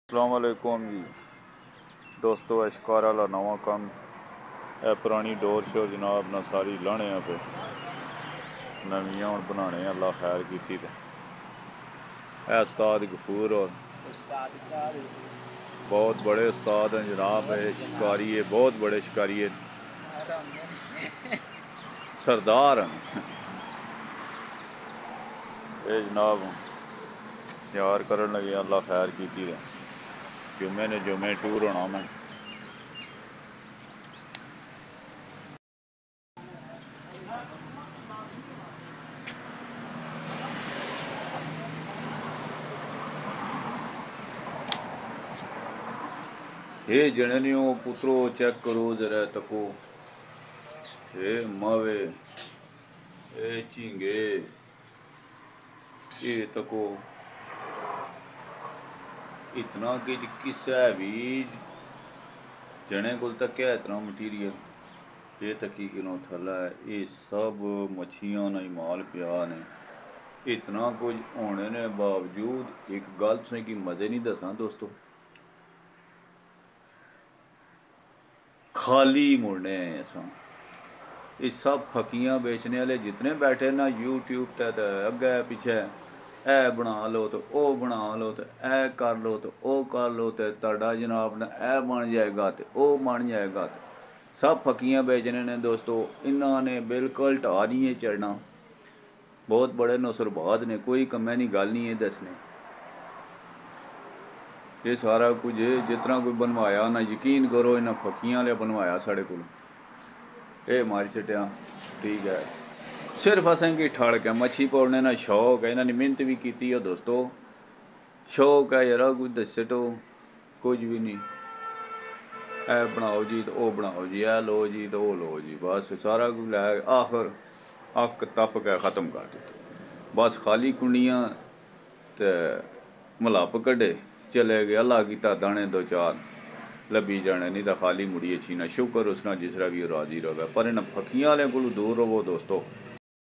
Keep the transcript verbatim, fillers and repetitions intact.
अस्सलाम वालेकुम जी दोस्तों, शिकार वाला नवा कम है। पुरानी डोर शोर जनाब ना सारी लाने पे नवियां हूँ बनाने अल्लाह खैर की। है उस्ताद गफूर और बहुत बड़े उस्ताद हैं जनाब। है शिकारी है, बहुत बड़े शिकारी है, सरदार हैं ये जनाब। यार करन लगे अल्लाह खैर की। जुमे ने जुमे टूर होना मैं हे जननियों पुत्रो चेक करो जरा तको। हे मावे ए झींगे ये तको। इतना कि किसा भी जने को तक है इतना मटीरियल ये तकी किनो थला है। ये सब मच्छियां ना माल पिया ने। इतना कुछ होने ने बावजूद एक गल तुसें की मज़े नहीं दसा दोस्तों, खाली मुड़ने असा। ये सब फकियां बेचने वाले जितने बैठे ना यूट्यूब ते अगे पिछे ए बना लो तो ओ बना लो तो ए कर लो तो ओ कर लो तो तुहाडा जनाब ना ए बन जाएगा तो ओ बन जाएगा। तो सब फकियां बेचने ने दोस्तों। इन्होंने बिल्कुल ढा नहीं है चढ़ना। बहुत बड़े नसरबाज ने, कोई कम्मै नहीं गल नहीं है दसने। ये सारा कुछ जितना कोई बनवाया ना यकीन करो इन्हें फकियां वाले बनवाया साढ़े को। ये मारी छटिया ठीक है। सिर्फ असें की ठड़क है मच्छी पौड़ने ना शौक है। इन्होंने मेहनत भी की है दोस्तों। शौक है यार कुछ दसो कुछ भी नहीं। ए बनाओ जी तो ओ बनाओ जी, ए लो जी तो ओ लो जी, बस सारा कुछ लै आखिर अक तप के ख़त्म कर दिता। बस खाली कुंडियां ते मलाप कड्डे चले गए। अल्लाह कीता दाने दो चार लब्भी जाने, नहीं तो खाली मुड़िए छीना। शुक्र उसना जिसरा भी राजी रवे। पर इन फकियां वाले को दूर रवो दोस्तों।